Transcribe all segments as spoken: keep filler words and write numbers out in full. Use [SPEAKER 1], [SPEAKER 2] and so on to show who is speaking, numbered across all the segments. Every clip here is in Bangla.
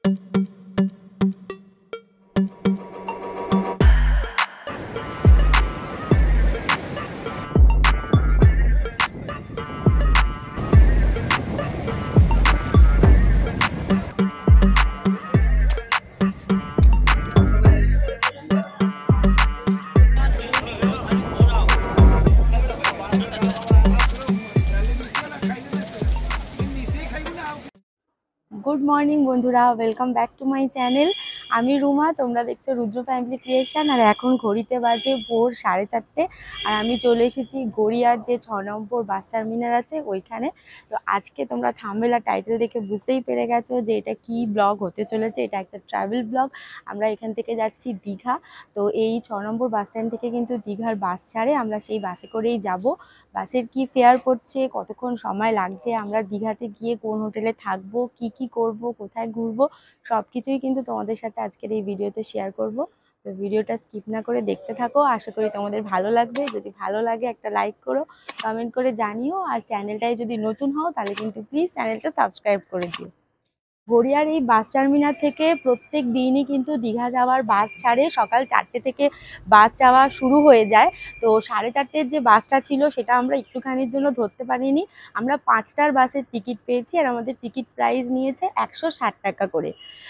[SPEAKER 1] गुड मर्निंग बंधुरा welcome back to my channel. आमी रुमा, तोमरा देखছো रुद्र फैमिली क्रिएशन। और এখন ঘড়িতে বাজে ভোর সাড়ে চারটে আর আমি চলে এসেছি গড়িয়ার যে ছ নম্বর বাস টার্মিনাল আছে ওইখানে। তো আজকে তোমরা থাম্বনেল আর টাইটেল দেখে বুঝতেই পেরে গেছো যে এটা কি ব্লগ হতে চলেছে। এটা একটা ট্রাভেল ব্লগ। আমরা এখান থেকে যাচ্ছি দীঘা। তো এই ছ নম্বর বাস স্ট্যান্ড থেকে কিন্তু দীঘার বাস ছাড়ে, আমরা সেই বাসে করেই যাব। বাসের কি ফেয়ার পড়ছে, কতক্ষণ সময় লাগছে, আমরা দীঘাতে গিয়ে কোন হোটেলে থাকবো, কি কি করব, কোথায় ঘুরবো, সব কিছুই কিন্তু তোমাদের সাথে আজকের এই ভিডিওতে শেয়ার করব। তো ভিডিওটা স্কিপ না করে দেখতে থাকো, আশা করি তোমাদের ভালো লাগবে। যদি ভালো লাগে একটা লাইক করো, কমেন্ট করে জানিও, আর চ্যানেলটায় যদি নতুন হও তাহলে কিন্তু প্লিজ চ্যানেলটা সাবস্ক্রাইব করে দিও। গড়িয়ার এই বাস টার্মিনাল থেকে প্রত্যেক দিনই কিন্তু দীঘা যাওয়ার বাস ছাড়ে। সকাল চারটে থেকে বাস যাওয়া শুরু হয়ে যায়। তো সাড়ে চারটের যে বাসটা ছিল সেটা আমরা একটুখানির জন্য ধরতে পারিনি। আমরা পাঁচটার বাসের টিকিট পেয়েছি আর আমাদের টিকিট প্রাইস নিয়েছে একশো ষাট টাকা করে।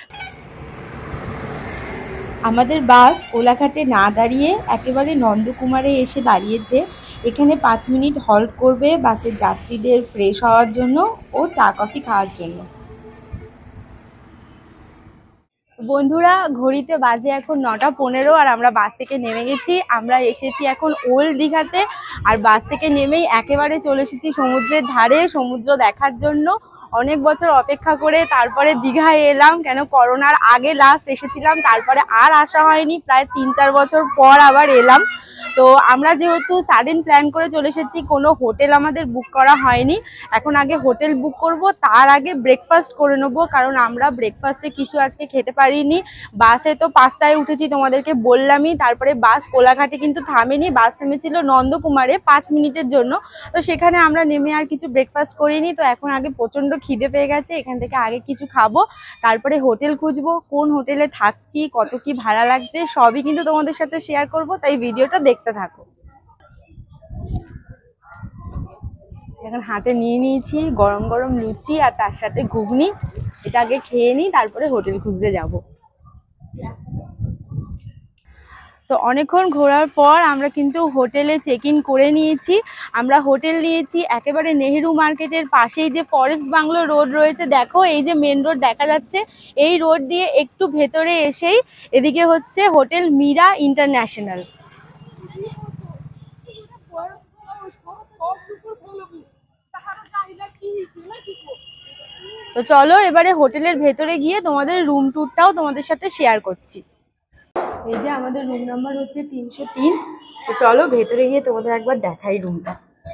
[SPEAKER 1] আমাদের বাস কোলাঘাটে না দাঁড়িয়ে একেবারে নন্দকুমারে এসে দাঁড়িয়েছে। এখানে পাঁচ মিনিট হল্ট করবে বাসের যাত্রীদের ফ্রেশ হওয়ার জন্য ও চা কফি খাওয়ার জন্য। বন্ধুরা, ঘড়িতে বাজে এখন নটা পনেরো আর আমরা বাস থেকে নেমে গেছি। আমরা এসেছি এখন ওল্ড দীঘাতে আর বাস থেকে নেমেই একেবারে চলে এসেছি সমুদ্রের ধারে, সমুদ্র দেখার জন্য। অনেক বছর অপেক্ষা করে তারপরে দীঘায় এলাম, কেন করোনার আগে লাস্ট এসেছিলাম, তারপরে আর আসা হয়নি। প্রায় তিন চার বছর পর আবার এলাম। তো আমরা যেহেতু সাডেন প্ল্যান করে চলে এসেছি, কোনো হোটেল আমাদের বুক করা হয়নি। এখন আগে হোটেল বুক করব, তার আগে ব্রেকফাস্ট করে নেবো, কারণ আমরা ব্রেকফাস্টে কিছু আজকে খেতে পারিনি। বাসে তো পাঁচটায় উঠেছি তোমাদেরকে বললামই। তারপরে বাস কোলাঘাটে কিন্তু থামেনি, বাস থেমেছিল নন্দকুমারে পাঁচ মিনিটের জন্য। তো সেখানে আমরা নেমে আর কিছু ব্রেকফাস্ট করিনি। তো এখন আগে প্রচণ্ড খিদে পেয়ে গেছে, এখান থেকে আগে কিছু খাবো, তারপরে হোটেল খুঁজবো। কোন হোটেলে থাকছি, কত কি ভাড়া লাগছে, সবই কিন্তু তোমাদের সাথে শেয়ার করব, তাই ভিডিওটা দেখতে থাকো। এখন হাতে নিয়ে নিয়েছি গরম গরম লুচি আর তার সাথে ঘুগনি। এটা আগে খেয়ে নিই, তারপরে হোটেল খুঁজতে যাব। তো অনেকক্ষণ ঘোরার পর আমরা কিন্তু হোটেলে চেক ইন করে নিয়েছি। আমরা হোটেল নিয়েছি একেবারে নেহেরু মার্কেটের পাশেই যে ফরেস্ট বাংলো রোড রয়েছে, দেখো এই যে মেন রোড দেখা যাচ্ছে, এই রোড দিয়ে একটু ভেতরে এসেই এদিকে হচ্ছে হোটেল মীরা ইন্টারন্যাশনাল। তো চলো এবারে হোটেলের ভেতরে গিয়ে তোমাদের রুম ট্যুরটাও তোমাদের সাথে শেয়ার করছি। এই যে আমাদের রুম নাম্বার হচ্ছে তিনশো তিন। তো চলো ভেতরে গিয়ে তোমাদের একবার দেখাই রুমটা।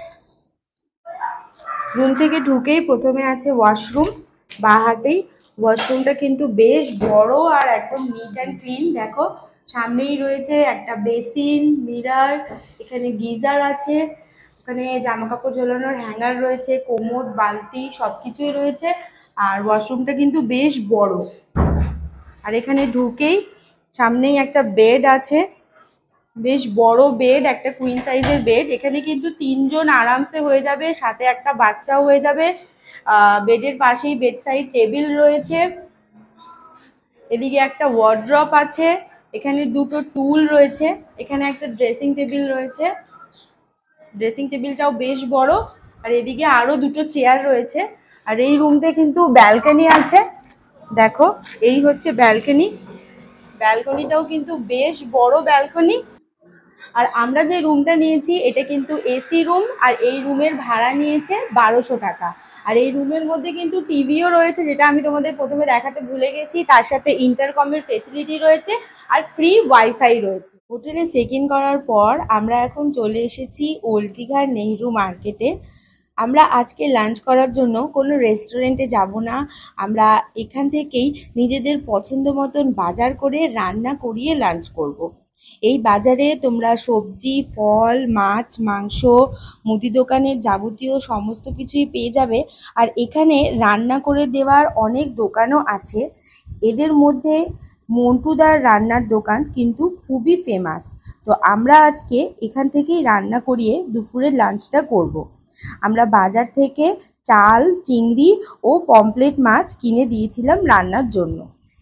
[SPEAKER 1] রুম থেকে ঢুকেই প্রথমে আছে ওয়াশরুম, বা হাতেই। ওয়াশরুমটা কিন্তু বেশ বড় আর একদম নিট অ্যান্ড ক্লিন। দেখো সামনেই রয়েছে একটা বেসিন, মিরার, এখানে গিজার আছে, ওখানে জামা কাপড় ঝোলানোর হ্যাঙ্গার রয়েছে, কোমোড, বালতি সব কিছুই রয়েছে। আর ওয়াশরুমটা কিন্তু বেশ বড়। আর এখানে ঢুকেই সামনেই একটা বেড আছে, বেশ বড় বেড, একটা কুইন সাইজের বেড। এখানে কিন্তু তিনজন আরামসে হয়ে যাবে, সাথে একটা বাচ্চাও হয়ে যাবে। বেডের পাশেই বেড সাইড টেবিল রয়েছে, এদিকে একটা ওয়ার্ড্রপ আছে, এখানে দুটো টুল রয়েছে, এখানে একটা ড্রেসিং টেবিল রয়েছে, ড্রেসিং টেবিলটাও বেশ বড়। আর এদিকে আরো দুটো চেয়ার রয়েছে। আর এই রুমতে কিন্তু ব্যালকনি আছে, দেখো এই হচ্ছে ব্যালকনি। ব্যালকনিটাও কিন্তু বেশ বড় ব্যালকনি। আর আমরা যে রুমটা নিয়েছি এটা কিন্তু এসি রুম, আর এই রুমের ভাড়া নিয়েছে বারোশো টাকা। আর এই রুমের মধ্যে কিন্তু টিভিও রয়েছে, যেটা আমি তোমাদের প্রথমে দেখাতে ভুলে গেছি। তার সাথে ইন্টারকমের ফেসিলিটি রয়েছে আর ফ্রি ওয়াইফাই রয়েছে। হোটেলে চেক ইন করার পর আমরা এখন চলে এসেছি ওল্ড দীঘার নেহেরু মার্কেটে। আমরা আজকে লাঞ্চ করার জন্য কোনো রেস্টুরেন্টে যাব না, আমরা এখান থেকেই নিজেদের পছন্দ মতন বাজার করে রান্না করিয়ে লাঞ্চ করব। এই বাজারে তোমরা সবজি, ফল, মাছ, মাংস, মুদি দোকানের যাবতীয় সমস্ত কিছুই পেয়ে যাবে। আর এখানে রান্না করে দেওয়ার অনেক দোকানও আছে। এদের মধ্যে মন্টুদার রান্নার দোকান কিন্তু খুবই ফেমাস। তো আমরা আজকে এখান থেকেই রান্না করিয়ে দুপুরের লাঞ্চটা করব। আমরা বাজার থেকে চাল, চিংড়ি ও পমফ্রেট মাছ কিনে দিয়েছিলাম রান্নার জন্য।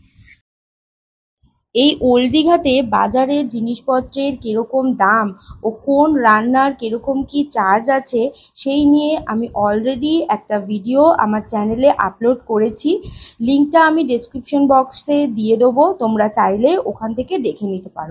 [SPEAKER 1] এই ওল্ড দীঘাতে বাজারের জিনিসপত্রের কিরকম দাম ও কোন রান্নার কিরকম কি চার্জ আছে সেই নিয়ে আমি অলরেডি একটা ভিডিও আমার চ্যানেলে আপলোড করেছি। লিঙ্কটা আমি ডেসক্রিপশন বক্সে দিয়ে দেবো, তোমরা চাইলে ওখান থেকে দেখে নিতে পারো।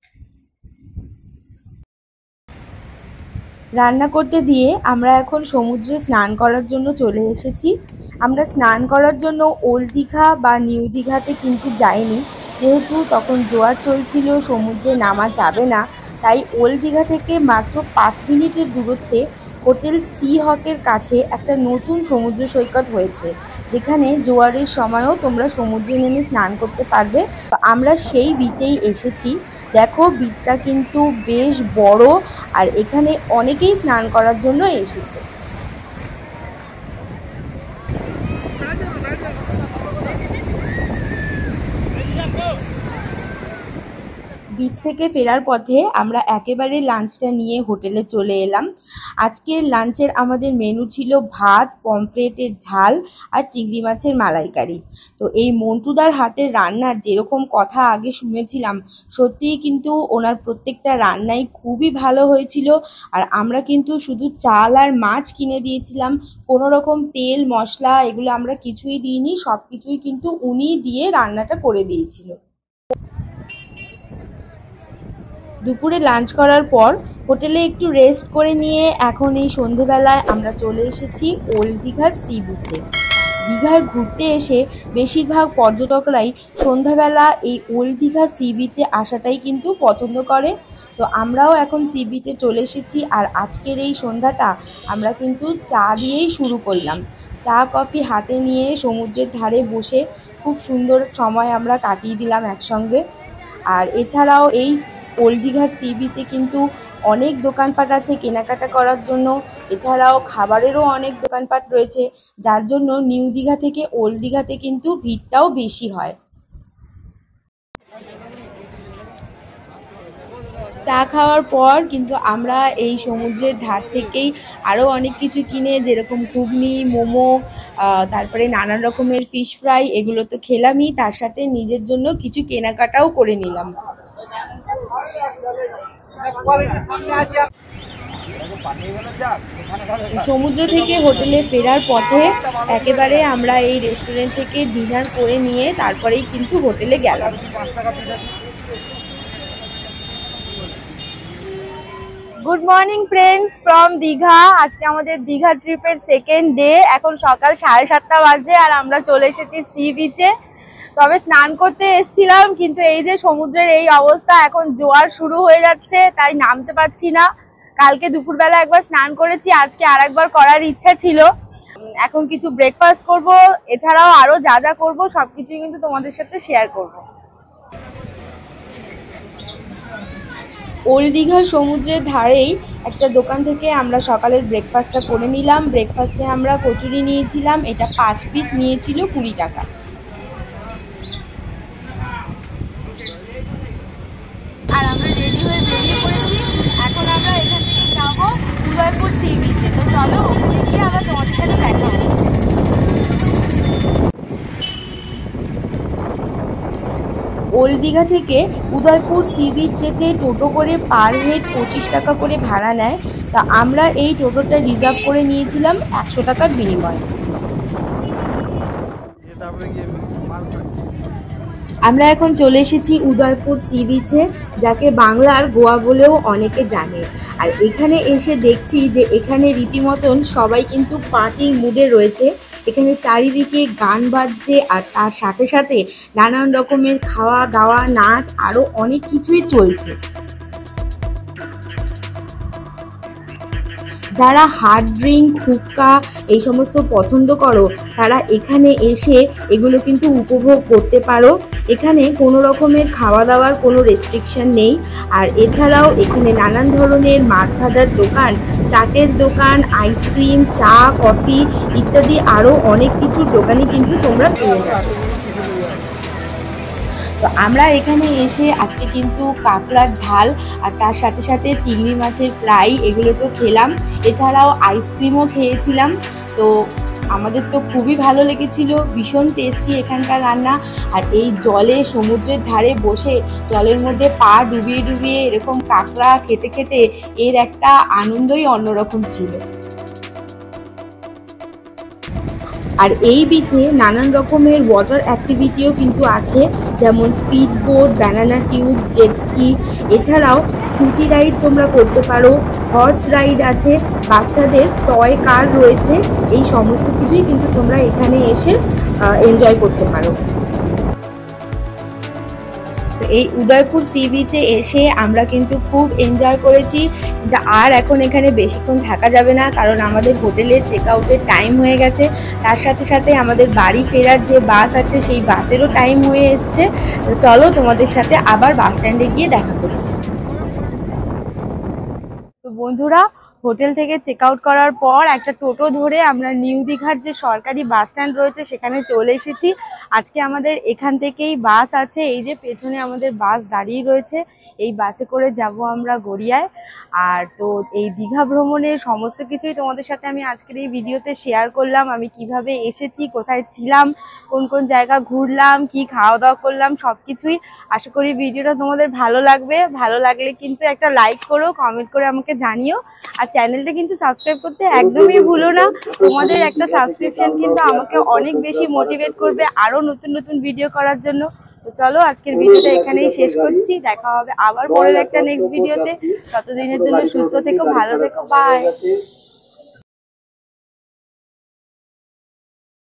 [SPEAKER 1] রান্না করতে দিয়ে আমরা এখন সমুদ্রে স্নান করার জন্য চলে এসেছি। আমরা স্নান করার জন্য ওল্ড দীঘা বা নিউ দীঘাতে কিন্তু যাইনি, যেহেতু তখন জোয়ার চলছিল, সমুদ্রে নামা যাবে না। তাই ওল্ড দীঘা থেকে মাত্র পাঁচ মিনিটের দূরত্বে হোটেল সি হকের কাছে একটা নতুন সমুদ্র সৈকত হয়েছে, যেখানে জোয়ারের সময়ও তোমরা সমুদ্রে নেমে স্নান করতে পারবে। তো আমরা সেই বিচেই এসেছি। দেখো বিচটা কিন্তু বেশ বড়, আর এখানে অনেকেই স্নান করার জন্য এসেছে। বিচ থেকে ফেরার পথে আমরা একেবারে লাঞ্চটা নিয়ে হোটেলে চলে এলাম। আজকের লাঞ্চের আমাদের মেনু ছিল ভাত, পমফ্রেটের ঝাল আর চিংড়ি মাছের মালাইকারি। তো এই মন্টুদার হাতের রান্নার যেরকম কথা আগে শুনেছিলাম, সত্যিই কিন্তু ওনার প্রত্যেকটা রান্নাই খুবই ভালো হয়েছিল। আর আমরা কিন্তু শুধু চাল আর মাছ কিনে দিয়েছিলাম, কোনো রকম তেল মশলা এগুলো আমরা কিছুই দিইনি, সব কিছুই কিন্তু উনি দিয়ে রান্নাটা করে দিয়েছিল। দুপুরে লাঞ্চ করার পর হোটেলে একটু রেস্ট করে নিয়ে এখন এই সন্ধেবেলায় আমরা চলে এসেছি ওল্ড দীঘার সি বিচে। দীঘায় ঘুরতে এসে বেশিরভাগ পর্যটকরাই সন্ধ্যাবেলা এই ওল্ড দীঘা সি বিচে আসাটাই কিন্তু পছন্দ করে। তো আমরাও এখন সি বিচে চলে এসেছি, আর আজকের এই সন্ধ্যাটা আমরা কিন্তু চা দিয়েই শুরু করলাম। চা কফি হাতে নিয়ে সমুদ্রের ধারে বসে খুব সুন্দর সময় আমরা কাটিয়ে দিলাম একসঙ্গে। আর এছাড়াও এই ওল্ড দীঘার সি বিচে কিন্তু অনেক দোকানপাট আছে কেনাকাটা করার জন্য, এছাড়াও খাবারেরও অনেক দোকানপাট রয়েছে, যার জন্য নিউ দীঘা থেকে ওল্ড দীঘাতে কিন্তু ভিড়টাও বেশি হয়। চা খাওয়ার পর কিন্তু আমরা এই সমুদ্রের ধার থেকেই আরও অনেক কিছু কিনে, যেরকম ঘুগনি, মোমো, তারপরে নানান রকমের ফিশ ফ্রাই, এগুলো তো খেলামই, তার সাথে নিজের জন্য কিছু কেনাকাটাও করে নিলাম। সমুদ্র থেকে হোটেলে ফেরার পথে একেবারে আমরা এই রেস্টুরেন্ট থেকে ডিনার করে নিয়ে তারপরেই কিন্তু হোটেলে গেলাম। Good morning friends from Digha. আজকে আমাদের দীঘা ট্রিপের সেকেন্ড ডে। এখন সকাল সাড়ে সাতটা বাজে আর আমরা চলে এসেছি সি বিচে। তবে স্নান করতে এসেছিলাম, কিন্তু এই যে সমুদ্রের এই অবস্থা, এখন জোয়ার শুরু হয়ে যাচ্ছে, তাই নামতে পারছি না। কালকে দুপুরবেলা একবার স্নান করেছি, আজকে আর একবার করার ইচ্ছা ছিল। এখন কিছু ব্রেকফাস্ট করব, এছাড়াও আরো যা যা করবো সবকিছুই কিন্তু তোমাদের সাথে শেয়ার করব। ওল্ড দীঘার সমুদ্রের ধারেই একটা দোকান থেকে আমরা সকালের ব্রেকফাস্টটা করে নিলাম। ব্রেকফাস্টে আমরা কচুরি নিয়েছিলাম, এটা পাঁচ পিস নিয়েছিল কুড়ি টাকা। আর আমরা রেডি হয়ে বেরিয়ে পড়েছি। এখন আমরা এখান থেকে যাবো উদয়পুর সি বিচে। তো চলো ওখানে গিয়ে আবার তোমাদের সাথে দেখা হচ্ছে। ওল্ড দীঘা থেকে উদয়পুর সি বিচ যেতে টোটো করে পার হেড পঁচিশ টাকা করে ভাড়া নেয়। তা আমরা এই টোটোটা রিজার্ভ করে নিয়েছিলাম একশো টাকার বিনিময়ে। আমরা এখন চলে এসেছি উদয়পুর সি বিচে, যাকে বাংলার গোয়া বলেও অনেকে জানে। আর এখানে এসে দেখছি যে এখানে রীতিমতন সবাই কিন্তু পার্টি মুডে রয়েছে। এখানে চারিদিকে গান বাজছে, আর তার সাথে সাথে নানান রকমের খাওয়া দাওয়া, নাচ, আরও অনেক কিছুই চলছে। যারা হার্ড ড্রিঙ্ক, হুক্কা এই সমস্ত পছন্দ করো, তারা এখানে এসে এগুলো কিন্তু উপভোগ করতে পারো। এখানে কোনো রকমের খাওয়া দাওয়ার কোনো রেস্ট্রিকশন নেই। আর এছাড়াও এখানে নানান ধরনের মাছ ভাজার দোকান, চাটের দোকান, আইসক্রিম, চা, কফি ইত্যাদি আরও অনেক কিছুর দোকানই কিন্তু তোমরা পেয়ে যাবে। তো আমরা এখানে এসে আজকে কিন্তু কাঁকড়ার ঝাল আর তার সাথে সাথে চিংড়ি মাছের ফ্রাই এগুলো তো খেলাম, এছাড়াও আইসক্রিমও খেয়েছিলাম। তো আমাদের তো খুবই ভালো লেগেছিল, ভীষণ টেস্টি এখানকার রান্না। আর এই জলে সমুদ্রের ধারে বসে জলের মধ্যে পা ডুবিয়ে ডুবিয়ে এরকম কাঁকড়া খেতে খেতে এর একটা আনন্দই অন্যরকম ছিল। আর এই বিচে নানান রকমের ওয়াটার অ্যাক্টিভিটিও কিন্তু আছে, যেমন speed boat, banana tube, jet ski, এছাড়াও স্কুটি রাইড তোমরা করতে পারো, হর্স রাইড আছে, বাচ্চাদের টয় কার রয়েছে। এই সমস্ত কিছুই কিন্তু তোমরা এখানে এসে এনজয় করতে পারো। তো এই উদয়পুর সি বিচে এসে আমরা কিন্তু খুব এনজয় করেছি। আর এখন এখানে বেশিক্ষণ থাকা যাবে না, কারণ আমাদের হোটেলের চেক আউটের টাইম হয়ে গেছে। তার সাথে সাথে আমাদের বাড়ি ফেরার যে বাস আছে সেই বাসেরও টাইম হয়ে এসছে। তো চলো তোমাদের সাথে আবার বাস স্ট্যান্ডে গিয়ে দেখা করছি। তো বন্ধুরা, হোটেল থেকে চেক আউট করার পর একটা টোটো ধরে আমরা নিউ দীঘার যে সরকারি বাস স্ট্যান্ড রয়েছে সেখানে চলে এসেছি। আজকে আমাদের এখান থেকেই বাস আছে, এই যে পেছনে আমাদের বাস দাঁড়িয়ে রয়েছে, এই বাসে করে যাব আমরা গড়িয়ায়। আর তো এই দীঘা ভ্রমণের সমস্ত কিছুই তোমাদের সাথে আমি আজকের এই ভিডিওতে শেয়ার করলাম। আমি কিভাবে এসেছি, কোথায় ছিলাম, কোন কোন জায়গা ঘুরলাম, কি খাওয়া দাওয়া করলাম, সব কিছুই। আশা করি ভিডিওটা তোমাদের ভালো লাগবে। ভালো লাগলে কিন্তু একটা লাইক করো, কমেন্ট করে আমাকে জানিও। আর চ্যানেলটা কিন্তু সাবস্ক্রাইব করতে একদমই ভুলো না। তোমাদের একটা সাবস্ক্রিপশন কিন্তু আমাকে অনেক বেশি মোটিভেট করবে আরো নতুন নতুন ভিডিও করার জন্য। তো চলো আজকের ভিডিওটা এখানেই শেষ করছি, দেখা হবে আবার পরের একটা নেক্সট ভিডিওতে। ততদিনের জন্য সুস্থ থেকো, ভালো থেকো, বাই।